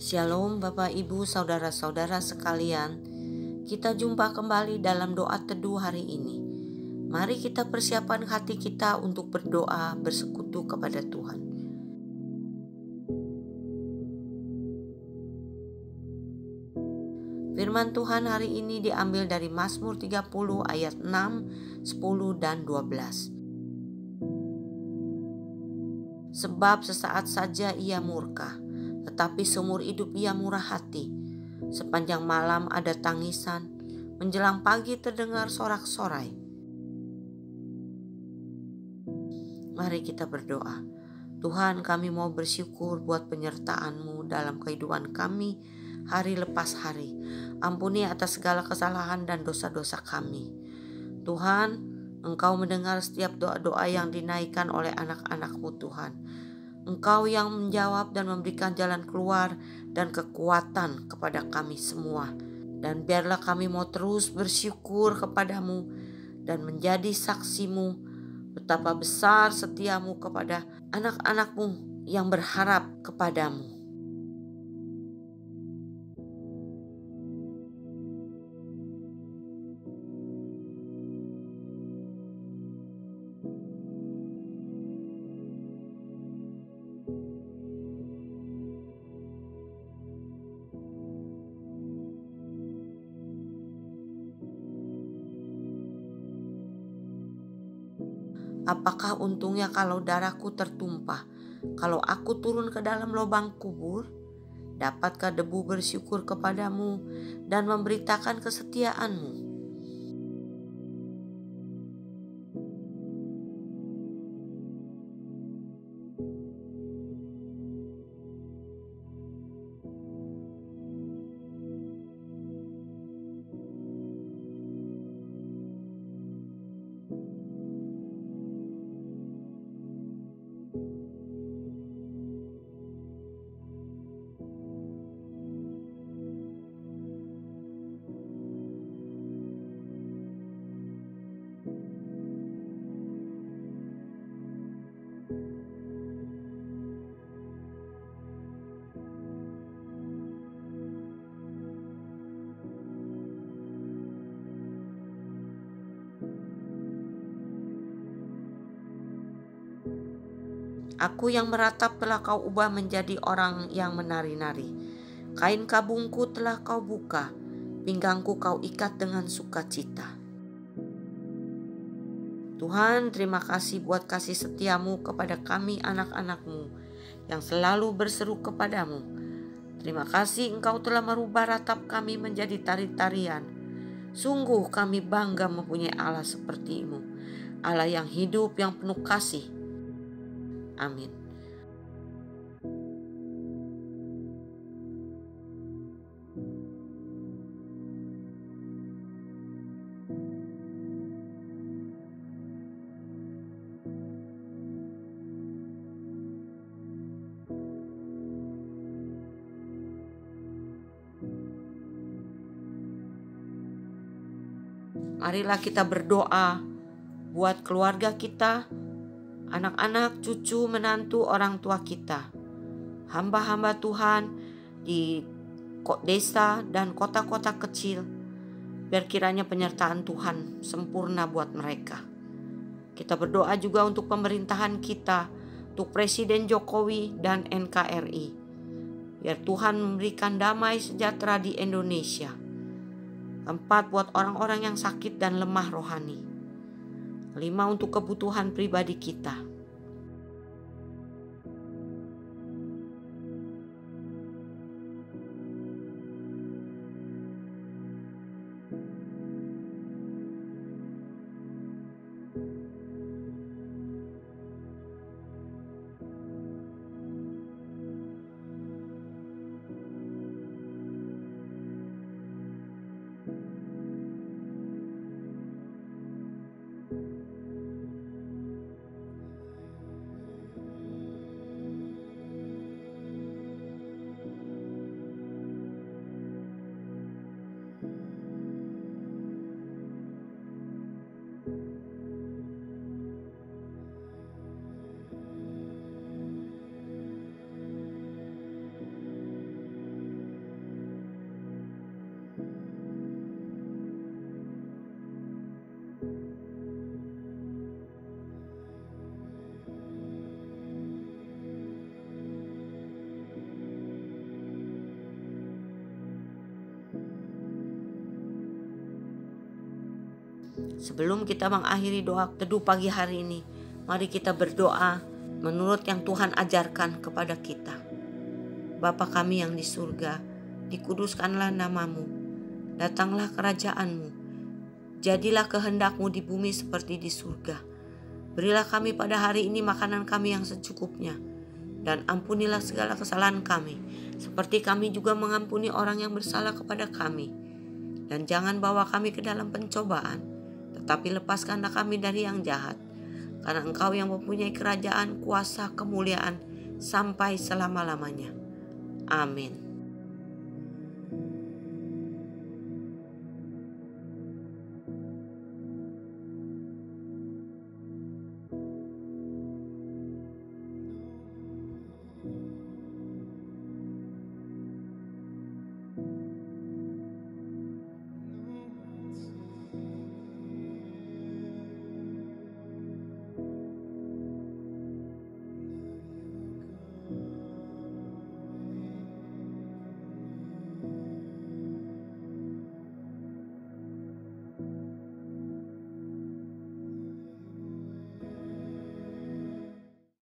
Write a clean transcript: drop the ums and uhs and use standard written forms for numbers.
Shalom Bapak Ibu Saudara-saudara sekalian. Kita jumpa kembali dalam doa teduh hari ini. Mari kita persiapkan hati kita untuk berdoa bersekutu kepada Tuhan. Firman Tuhan hari ini diambil dari Mazmur 30 ayat 6, 10 dan 12. Sebab sesaat saja ia murka, tetapi seumur hidup ia murah hati. Sepanjang malam ada tangisan, menjelang pagi terdengar sorak-sorai. Mari kita berdoa. Tuhan, kami mau bersyukur buat penyertaan-Mu dalam kehidupan kami hari lepas hari. Ampuni atas segala kesalahan dan dosa-dosa kami. Tuhan, Engkau mendengar setiap doa-doa yang dinaikkan oleh anak-anak-Mu Tuhan. Engkau yang menjawab dan memberikan jalan keluar dan kekuatan kepada kami semua. Dan biarlah kami mau terus bersyukur kepadamu dan menjadi saksimu betapa besar setiamu kepada anak-anakmu yang berharap kepadamu. Apakah untungnya kalau darahku tertumpah, kalau aku turun ke dalam lubang kubur? Dapatkah debu bersyukur kepadamu dan memberitakan kesetiaan-Mu? Aku yang meratap telah Kau ubah menjadi orang yang menari-nari. Kain kabungku telah Kau buka, pinggangku Kau ikat dengan sukacita. Tuhan, terima kasih buat kasih setiamu kepada kami anak-anak-Mu yang selalu berseru kepadamu. Terima kasih Engkau telah merubah ratap kami menjadi tari-tarian. Sungguh kami bangga mempunyai Allah seperti-Mu, Allah yang hidup, yang penuh kasih. Amin. Marilah kita berdoa buat keluarga kita, anak-anak, cucu, menantu, orang tua kita, hamba-hamba Tuhan di desa dan kota-kota kecil. Biar kiranya penyertaan Tuhan sempurna buat mereka. Kita berdoa juga untuk pemerintahan kita, untuk Presiden Jokowi dan NKRI. Biar Tuhan memberikan damai sejahtera di Indonesia. 4, buat orang-orang yang sakit dan lemah rohani. 5, untuk kebutuhan pribadi kita. Sebelum kita mengakhiri doa teduh pagi hari ini, mari kita berdoa menurut yang Tuhan ajarkan kepada kita. Bapa kami yang di surga, dikuduskanlah namamu, datanglah kerajaanmu, jadilah kehendakmu di bumi seperti di surga. Berilah kami pada hari ini makanan kami yang secukupnya, dan ampunilah segala kesalahan kami, seperti kami juga mengampuni orang yang bersalah kepada kami. Dan jangan bawa kami ke dalam pencobaan, tetapi lepaskanlah kami dari yang jahat. Karena Engkau yang mempunyai kerajaan, kuasa, kemuliaan, sampai selama-lamanya. Amin.